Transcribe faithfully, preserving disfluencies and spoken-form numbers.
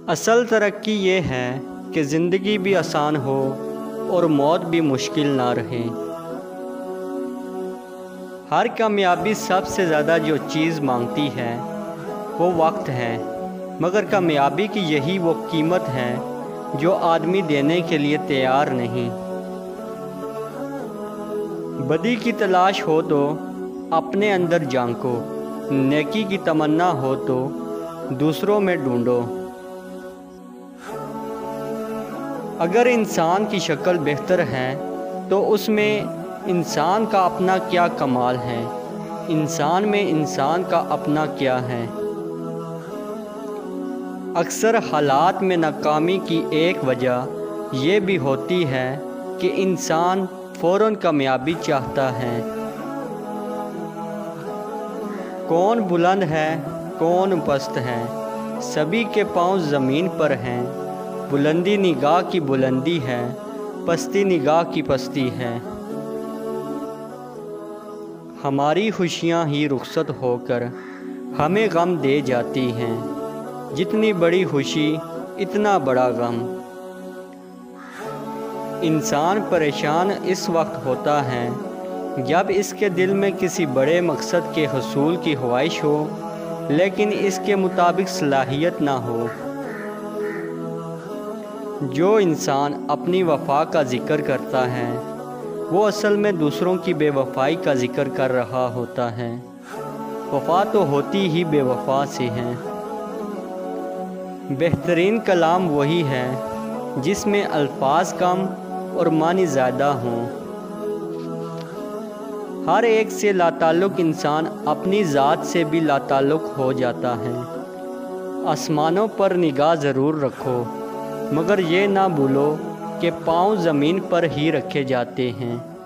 اصل ترقی یہ ہے کہ زندگی بھی آسان ہو اور موت بھی مشکل نہ رہے۔ ہر کامیابی سب سے زیادہ جو چیز مانگتی ہے وہ وقت ہے، مگر کامیابی کی یہی وہ قیمت ہے جو آدمی دینے کے لیے تیار نہیں۔ بدی کی تلاش ہو تو اپنے اندر جھانکو، نیکی کی تمنا ہو تو دوسروں میں ڈھونڈو۔ اگر انسان کی شکل بہتر ہے تو اس میں انسان کا اپنا کیا کمال ہے، انسان میں انسان کا اپنا کیا ہے۔ اکثر حالات میں ناکامی کی ایک وجہ یہ بھی ہوتی ہے کہ انسان فوراً کامیابی چاہتا ہے۔ کون بلند ہے کون پست ہے، سبھی کے پاؤں زمین پر ہیں۔ بلندی نگاہ کی بلندی ہے، پستی نگاہ کی پستی ہے۔ ہماری خوشیاں ہی رخصت ہو کر ہمیں غم دے جاتی ہیں، جتنی بڑی خوشی اتنا بڑا غم۔ انسان پریشان اس وقت ہوتا ہے جب اس کے دل میں کسی بڑے مقصد کے حصول کی خواہش ہو لیکن اس کے مطابق صلاحیت نہ ہو۔ جو انسان اپنی وفا کا ذکر کرتا ہے وہ اصل میں دوسروں کی بے وفائی کا ذکر کر رہا ہوتا ہے۔ وفا تو ہوتی ہی بے وفا سے ہے۔ بہترین کلام وہی ہے جس میں الفاظ کم اور معنی زیادہ ہوں۔ ہر ایک سے لاتعلق انسان اپنی ذات سے بھی لاتعلق ہو جاتا ہے۔ آسمانوں پر نگاہ ضرور رکھو، مگر یہ نہ بھولو کہ پاؤں زمین پر ہی رکھے جاتے ہیں۔